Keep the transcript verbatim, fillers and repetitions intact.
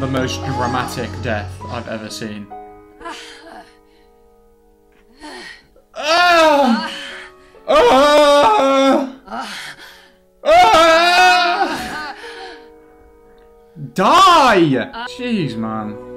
the most dramatic death I've ever seen. Ah! Ah! Ah! Die! Jeez, man.